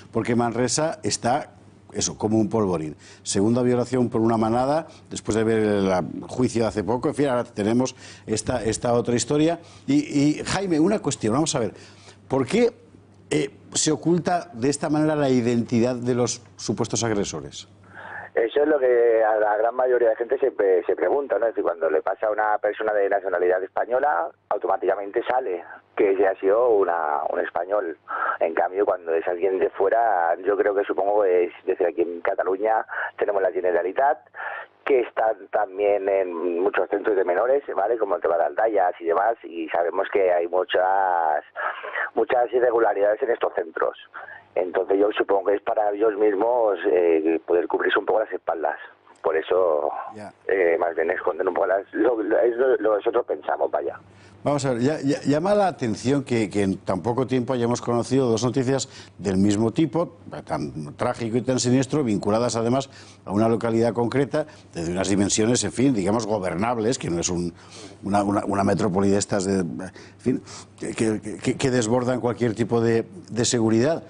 porque Manresa está, eso, como un polvorín. Segunda violación por una manada, después de ver el juicio de hace poco. En fin, ahora tenemos esta otra historia. Y Jaime, una cuestión, vamos a ver, ¿por qué se oculta de esta manera la identidad de los supuestos agresores? Eso es lo que a la gran mayoría de gente se pregunta, ¿no? Es decir, cuando le pasa a una persona de nacionalidad española, automáticamente sale que ese ha sido un español. En cambio, cuando es alguien de fuera, yo creo que supongo es decir, aquí en Cataluña tenemos la Generalitat, que están también en muchos centros de menores, ¿vale? Como el tema de Aldayas y demás, y sabemos que hay muchas irregularidades en estos centros. Entonces yo supongo que es para ellos mismos poder cubrirse un poco las espaldas. Por eso más bien esconden un poco lo que nosotros pensamos, vaya. Vamos a ver, llama la atención que en tan poco tiempo hayamos conocido dos noticias del mismo tipo, tan trágico y tan siniestro, vinculadas además a una localidad concreta, de unas dimensiones, en fin, digamos, gobernables, que no es una metrópoli de estas, en fin, que desbordan cualquier tipo de seguridad.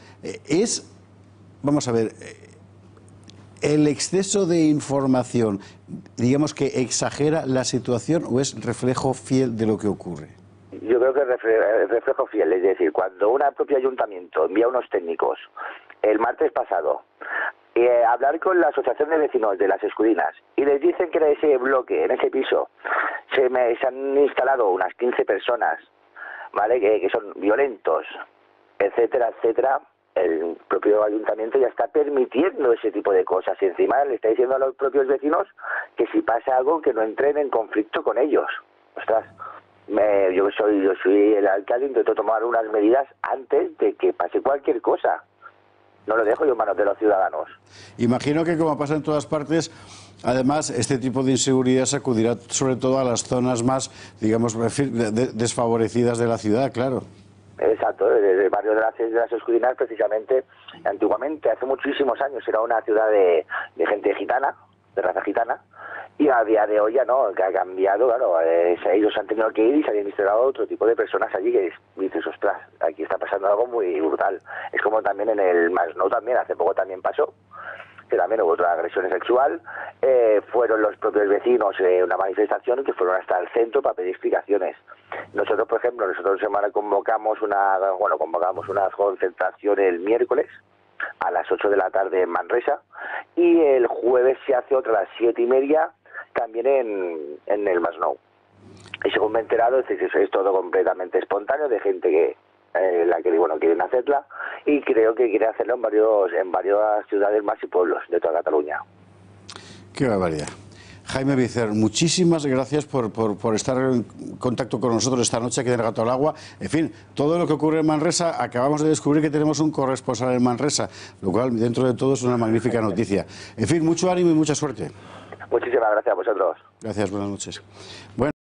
Vamos a ver, ¿el exceso de información, digamos que exagera la situación o es reflejo fiel de lo que ocurre? Yo creo que es reflejo fiel, es decir, cuando un propio ayuntamiento envía unos técnicos el martes pasado a hablar con la asociación de vecinos de Las Escudinas y les dicen que en ese bloque, en ese piso, se han instalado unas 15 personas, ¿vale? Que son violentos, etcétera, etcétera. El propio ayuntamiento ya está permitiendo ese tipo de cosas y encima le está diciendo a los propios vecinos que si pasa algo que no entren en conflicto con ellos. Ostras, yo soy el alcalde, intento tomar unas medidas antes de que pase cualquier cosa. No lo dejo yo en manos de los ciudadanos. Imagino que, como pasa en todas partes, además este tipo de inseguridad sacudirá sobre todo a las zonas más, digamos, desfavorecidas de la ciudad, claro. Exacto, el barrio de las Escudinas, precisamente, antiguamente, hace muchísimos años, era una ciudad de gente gitana, de raza gitana, y a día de hoy ya no, que ha cambiado, claro, ellos han tenido que ir y se han instalado otro tipo de personas allí que dices, ostras, aquí está pasando algo muy brutal. Es como también en el Masnou también, hace poco también pasó, que también hubo otra agresión sexual, fueron los propios vecinos una manifestación que fueron hasta el centro para pedir explicaciones. Nosotros, por ejemplo, convocamos una concentración el miércoles a las 8 de la tarde en Manresa y el jueves se hace otra a las 7:30 también en el Masnou. Y según me he enterado, es todo completamente espontáneo, de gente que quieren hacerla y creo que quieren hacerlo en varias ciudades más y pueblos de toda Cataluña. Qué barbaridad. Jaime Bicer, muchísimas gracias por estar en contacto con nosotros esta noche aquí en El Gato al Agua. En fin, todo lo que ocurre en Manresa, acabamos de descubrir que tenemos un corresponsal en Manresa, lo cual dentro de todo es una magnífica noticia. En fin, mucho ánimo y mucha suerte. Muchísimas gracias a vosotros. Gracias, buenas noches. Bueno.